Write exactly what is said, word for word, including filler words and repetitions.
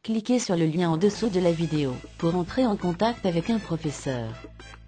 Cliquez sur le lien en dessous de la vidéo pour entrer en contact avec un professeur.